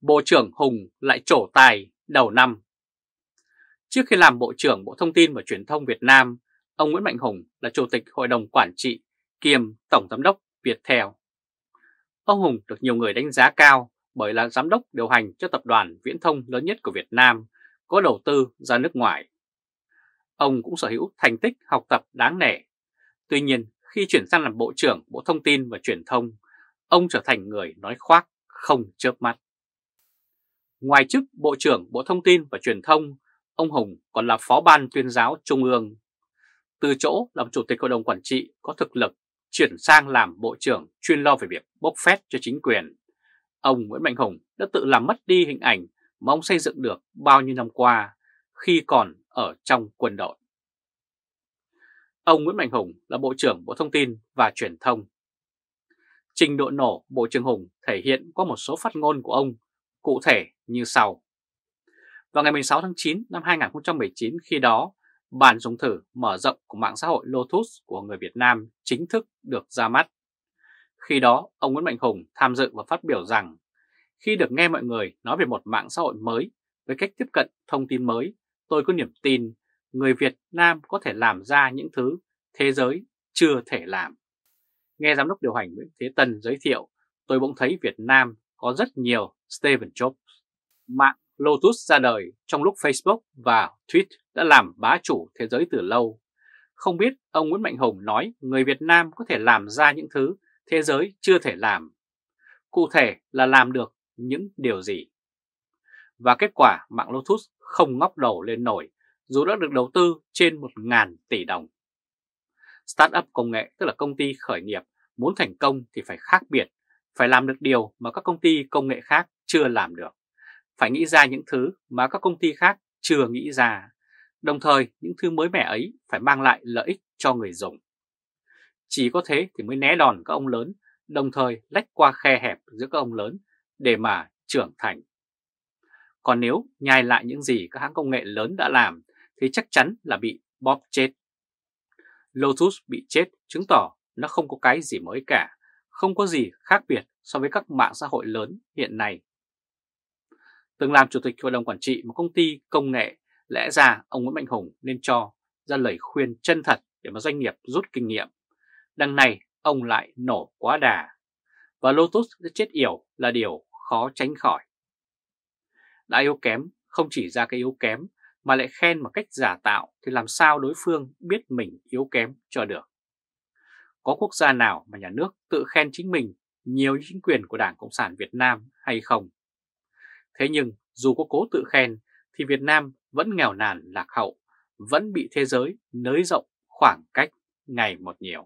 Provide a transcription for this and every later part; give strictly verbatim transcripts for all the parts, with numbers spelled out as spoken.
Bộ trưởng Hùng lại trổ tài đầu năm. Trước khi làm Bộ trưởng Bộ Thông tin và Truyền thông Việt Nam, ông Nguyễn Mạnh Hùng là Chủ tịch Hội đồng Quản trị kiêm Tổng Giám đốc Viettel. Ông Hùng được nhiều người đánh giá cao bởi là giám đốc điều hành cho tập đoàn viễn thông lớn nhất của Việt Nam, có đầu tư ra nước ngoài. Ông cũng sở hữu thành tích học tập đáng nể. Tuy nhiên, khi chuyển sang làm Bộ trưởng Bộ Thông tin và Truyền thông, ông trở thành người nói khoác không chớp mắt. Ngoài chức Bộ trưởng Bộ Thông tin và Truyền thông, ông Hùng còn là Phó Ban Tuyên giáo Trung ương. Từ chỗ làm Chủ tịch Hội đồng Quản trị có thực lực, chuyển sang làm Bộ trưởng chuyên lo về việc bốc phét cho chính quyền, ông Nguyễn Mạnh Hùng đã tự làm mất đi hình ảnh mà ông xây dựng được bao nhiêu năm qua khi còn ở trong quân đội. Ông Nguyễn Mạnh Hùng là Bộ trưởng Bộ Thông tin và Truyền thông. Trình độ nổ Bộ trưởng Hùng thể hiện qua một số phát ngôn của ông, cụ thể như sau. Vào ngày mười sáu tháng chín năm hai nghìn không trăm mười chín, khi đó, bản dùng thử mở rộng của mạng xã hội Lotus của người Việt Nam chính thức được ra mắt. Khi đó, ông Nguyễn Mạnh Hùng tham dự và phát biểu rằng, khi được nghe mọi người nói về một mạng xã hội mới với cách tiếp cận thông tin mới, tôi có niềm tin người Việt Nam có thể làm ra những thứ thế giới chưa thể làm. Nghe Giám đốc điều hành Nguyễn Thế Tân giới thiệu, tôi bỗng thấy Việt Nam có rất nhiều Steve Jobs. Mạng Lotus ra đời trong lúc Facebook và Tweet đã làm bá chủ thế giới từ lâu. Không biết ông Nguyễn Mạnh Hùng nói người Việt Nam có thể làm ra những thứ thế giới chưa thể làm. Cụ thể là làm được những điều gì? Và kết quả mạng Lotus không ngóc đầu lên nổi dù đã được đầu tư trên một nghìn tỷ đồng. Startup công nghệ, tức là công ty khởi nghiệp, muốn thành công thì phải khác biệt, phải làm được điều mà các công ty công nghệ khác chưa làm được. Phải nghĩ ra những thứ mà các công ty khác chưa nghĩ ra. Đồng thời những thứ mới mẻ ấy phải mang lại lợi ích cho người dùng. Chỉ có thế thì mới né đòn các ông lớn, đồng thời lách qua khe hẹp giữa các ông lớn để mà trưởng thành. Còn nếu nhai lại những gì các hãng công nghệ lớn đã làm thì chắc chắn là bị bóp chết. Lotus bị chết chứng tỏ nó không có cái gì mới cả, không có gì khác biệt so với các mạng xã hội lớn hiện nay. Từng làm Chủ tịch Hội đồng Quản trị một công ty công nghệ, lẽ ra ông Nguyễn Mạnh Hùng nên cho ra lời khuyên chân thật để mà doanh nghiệp rút kinh nghiệm. Đằng này ông lại nổ quá đà, và Lotus sẽ chết yểu là điều khó tránh khỏi. Đã yếu kém, không chỉ ra cái yếu kém mà lại khen một cách giả tạo thì làm sao đối phương biết mình yếu kém cho được. Có quốc gia nào mà nhà nước tự khen chính mình nhiều như chính quyền của Đảng Cộng sản Việt Nam hay không? Thế nhưng dù có cố tự khen thì Việt Nam vẫn nghèo nàn lạc hậu, vẫn bị thế giới nới rộng khoảng cách ngày một nhiều.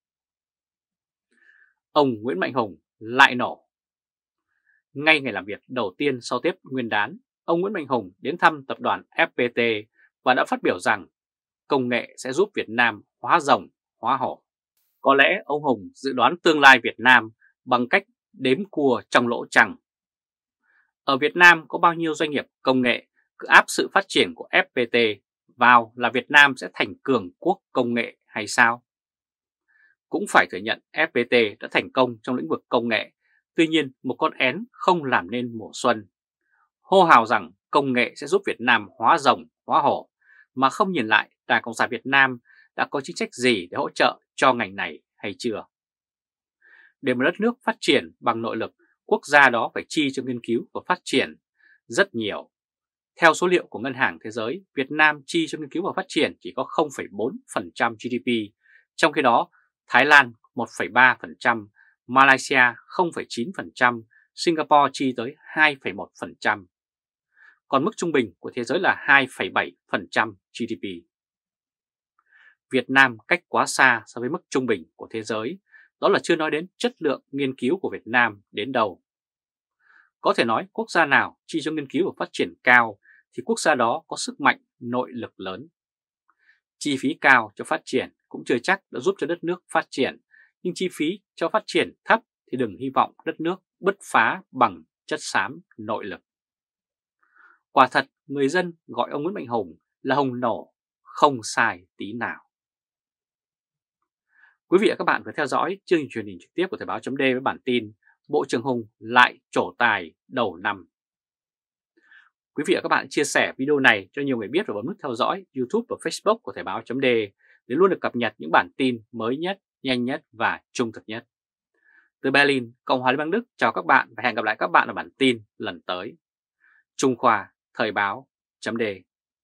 Ông Nguyễn Mạnh Hùng lại nổ. Ngay ngày làm việc đầu tiên sau Tết Nguyên đán, ông Nguyễn Mạnh Hùng đến thăm tập đoàn ép pê tê và đã phát biểu rằng công nghệ sẽ giúp Việt Nam hóa rồng, hóa hổ. Có lẽ ông Hùng dự đoán tương lai Việt Nam bằng cách đếm cua trong lỗ trăng. Ở Việt Nam có bao nhiêu doanh nghiệp công nghệ cứ áp sự phát triển của ép pê tê vào là Việt Nam sẽ thành cường quốc công nghệ hay sao? Cũng phải thừa nhận ép pê tê đã thành công trong lĩnh vực công nghệ, tuy nhiên một con én không làm nên mùa xuân. Hô hào rằng công nghệ sẽ giúp Việt Nam hóa rồng, hóa hổ, mà không nhìn lại Đảng Cộng sản Việt Nam đã có chính sách gì để hỗ trợ cho ngành này hay chưa. Để một đất nước phát triển bằng nội lực, quốc gia đó phải chi cho nghiên cứu và phát triển rất nhiều. Theo số liệu của Ngân hàng Thế giới, Việt Nam chi cho nghiên cứu và phát triển chỉ có không phẩy bốn phần trăm giê đê pê, trong khi đó Thái Lan một phẩy ba phần trăm, Malaysia không phẩy chín phần trăm, Singapore chi tới hai phẩy một phần trăm. Còn mức trung bình của thế giới là hai phẩy bảy phần trăm giê đê pê. Việt Nam cách quá xa so với mức trung bình của thế giới, đó là chưa nói đến chất lượng nghiên cứu của Việt Nam đến đâu. Có thể nói quốc gia nào chi cho nghiên cứu và phát triển cao thì quốc gia đó có sức mạnh nội lực lớn. Chi phí cao cho phát triển cũng chưa chắc đã giúp cho đất nước phát triển, nhưng chi phí cho phát triển thấp thì đừng hy vọng đất nước bứt phá bằng chất xám nội lực. Quả thật, người dân gọi ông Nguyễn Mạnh Hùng là Hùng nổ, không sai tí nào. Quý vị và các bạn vừa theo dõi chương trình truyền hình trực tiếp của Thời báo chấm D với bản tin Bộ trưởng Hùng lại trổ tài đầu năm. Quý vị và các bạn chia sẻ video này cho nhiều người biết và bấm nút theo dõi YouTube và Facebook của Thời báo chấm D để luôn được cập nhật những bản tin mới nhất, nhanh nhất và trung thực nhất. Từ Berlin, Cộng hòa Liên bang Đức chào các bạn và hẹn gặp lại các bạn ở bản tin lần tới. Trung Khoa, Thời báo chấm D.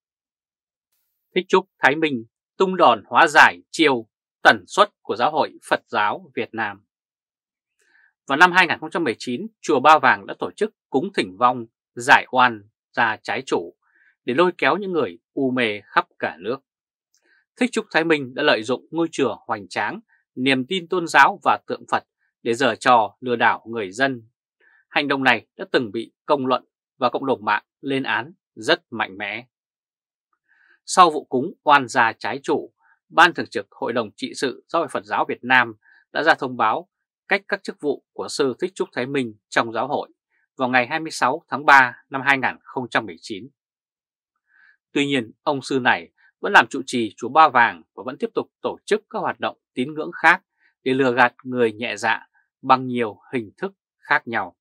Thích Trúc Thái Minh tung đòn hóa giải chiêu tần suất của Giáo hội Phật giáo Việt Nam. Vào năm hai nghìn không trăm mười chín, Chùa Ba Vàng đã tổ chức cúng thỉnh vong giải oan ra trái chủ để lôi kéo những người u mê khắp cả nước. Thích Trúc Thái Minh đã lợi dụng ngôi chùa hoành tráng, niềm tin tôn giáo và tượng Phật để giở trò lừa đảo người dân. Hành động này đã từng bị công luận và cộng đồng mạng lên án rất mạnh mẽ. Sau vụ cúng oan gia trái chủ, Ban Thường trực Hội đồng Trị sự Giáo hội Phật giáo Việt Nam đã ra thông báo cách các chức vụ của sư Thích Trúc Thái Minh trong giáo hội vào ngày hai mươi sáu tháng ba năm hai nghìn không trăm mười chín. Tuy nhiên, ông sư này vẫn làm trụ trì chùa Ba Vàng và vẫn tiếp tục tổ chức các hoạt động tín ngưỡng khác để lừa gạt người nhẹ dạ bằng nhiều hình thức khác nhau.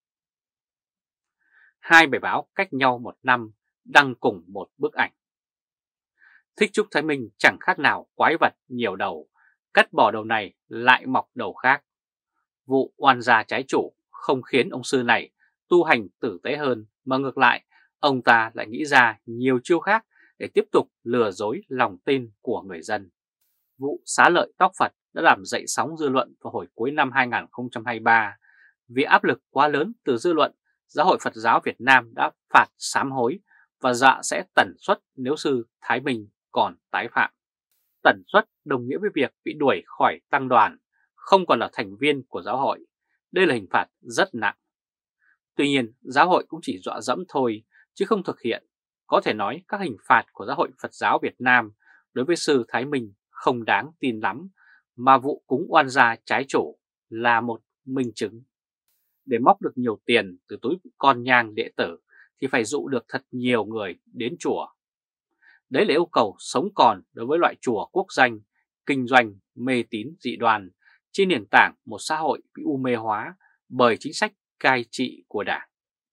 Hai bài báo cách nhau một năm đăng cùng một bức ảnh. Thích Trúc Thái Minh chẳng khác nào quái vật nhiều đầu, cắt bỏ đầu này lại mọc đầu khác. Vụ oan gia trái chủ không khiến ông sư này tu hành tử tế hơn, mà ngược lại, ông ta lại nghĩ ra nhiều chiêu khác để tiếp tục lừa dối lòng tin của người dân. Vụ xá lợi tóc Phật đã làm dậy sóng dư luận vào hồi cuối năm hai nghìn không trăm hai mươi ba. Vì áp lực quá lớn từ dư luận, Giáo hội Phật giáo Việt Nam đã phạt sám hối và dọa sẽ tẩn suất nếu sư Thái Minh còn tái phạm. Tẩn suất đồng nghĩa với việc bị đuổi khỏi tăng đoàn, không còn là thành viên của giáo hội. Đây là hình phạt rất nặng. Tuy nhiên, giáo hội cũng chỉ dọa dẫm thôi, chứ không thực hiện. Có thể nói các hình phạt của Giáo hội Phật giáo Việt Nam đối với sư Thái Minh không đáng tin lắm, mà vụ cúng oan gia trái chủ là một minh chứng. Để móc được nhiều tiền từ túi con nhang đệ tử thì phải dụ được thật nhiều người đến chùa. Đấy là yêu cầu sống còn đối với loại chùa quốc danh, kinh doanh, mê tín dị đoan trên nền tảng một xã hội bị u mê hóa bởi chính sách cai trị của Đảng.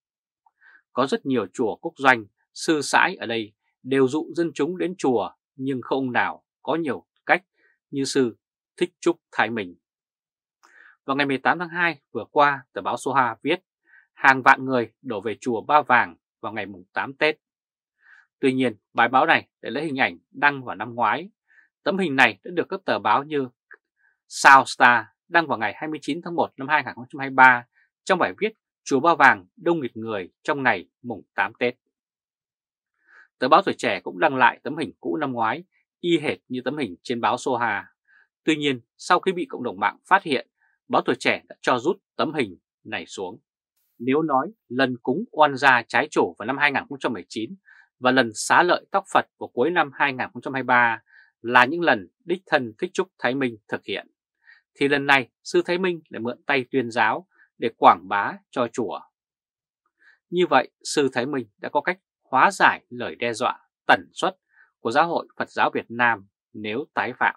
Có rất nhiều chùa quốc doanh, sư sãi ở đây đều dụ dân chúng đến chùa, nhưng không nào có nhiều cách như sư Thích Trúc Thái Minh. Vào ngày mười tám tháng hai vừa qua, tờ báo Số hai viết hàng vạn người đổ về chùa Ba Vàng vào ngày mùng tám Tết. Tuy nhiên, bài báo này để lấy hình ảnh đăng vào năm ngoái. Tấm hình này đã được các tờ báo như South Star đăng vào ngày hai mươi chín tháng một năm hai nghìn không trăm hai mươi ba trong bài viết chùa Ba Vàng đông nghịt người trong ngày mùng tám Tết. Tờ báo Tuổi Trẻ cũng đăng lại tấm hình cũ năm ngoái, y hệt như tấm hình trên báo Soha. Tuy nhiên, sau khi bị cộng đồng mạng phát hiện, báo Tuổi Trẻ đã cho rút tấm hình này xuống. Nếu nói lần cúng oan gia trái chủ vào năm hai nghìn không trăm mười chín và lần xá lợi tóc Phật vào cuối năm hai nghìn không trăm hai mươi ba là những lần đích thân Thích Trúc Thái Minh thực hiện, thì lần này sư Thái Minh lại mượn tay tuyên giáo để quảng bá cho chùa. Như vậy, sư Thái Minh đã có cách hóa giải lời đe dọa tẩn suất của Giáo hội Phật giáo Việt Nam nếu tái phạm.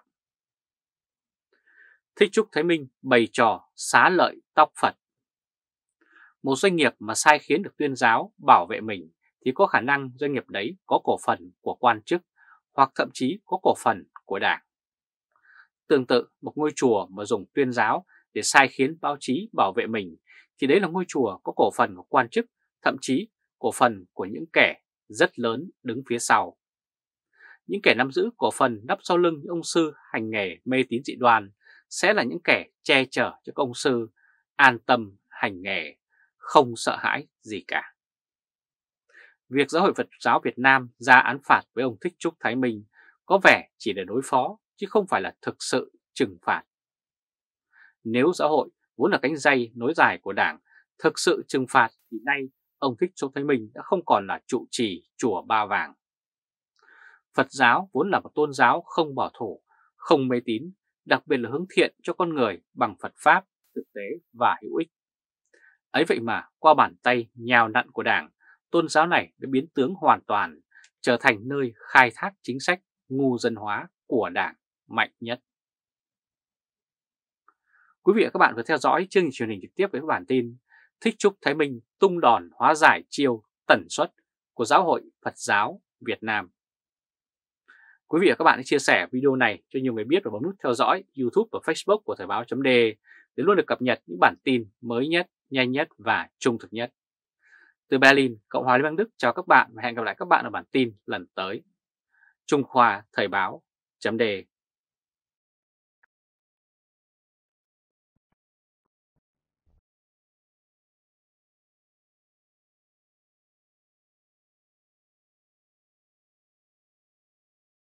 Thích Trúc Thái Minh bày trò xá lợi tóc Phật. Một doanh nghiệp mà sai khiến được tuyên giáo bảo vệ mình thì có khả năng doanh nghiệp đấy có cổ phần của quan chức hoặc thậm chí có cổ phần của Đảng. Tương tự, một ngôi chùa mà dùng tuyên giáo để sai khiến báo chí bảo vệ mình thì đấy là ngôi chùa có cổ phần của quan chức, thậm chí cổ phần của những kẻ rất lớn đứng phía sau. Những kẻ nắm giữ cổ phần nấp sau lưng những ông sư hành nghề mê tín dị đoan sẽ là những kẻ che chở cho các ông sư an tâm hành nghề, không sợ hãi gì cả. Việc Giáo hội Phật giáo Việt Nam ra án phạt với ông Thích Trúc Thái Minh có vẻ chỉ để đối phó chứ không phải là thực sự trừng phạt. Nếu giáo hội vốn là cánh dây nối dài của Đảng thực sự trừng phạt thì nay ông Thích Trúc Thái Minh đã không còn là trụ trì chùa Ba Vàng. Phật giáo vốn là một tôn giáo không bảo thủ, không mê tín, đặc biệt là hướng thiện cho con người bằng Phật Pháp, thực tế và hữu ích. Ấy vậy mà qua bàn tay nhào nặn của Đảng, tôn giáo này đã biến tướng hoàn toàn, trở thành nơi khai thác chính sách ngu dân hóa của Đảng mạnh nhất. Quý vị và các bạn vừa theo dõi chương trình truyền hình trực tiếp với bản tin Thích Trúc Thái Minh tung đòn hóa giải chiêu tẩn suất của Giáo hội Phật giáo Việt Nam. Quý vị và các bạn hãy chia sẻ video này cho nhiều người biết và bấm nút theo dõi YouTube và Facebook của Thời báo chấm de để luôn được cập nhật những bản tin mới nhất, nhanh nhất và trung thực nhất. Từ Berlin, Cộng hòa Liên bang Đức chào các bạn và hẹn gặp lại các bạn ở bản tin lần tới. Trung Khoa Thời báo chấm de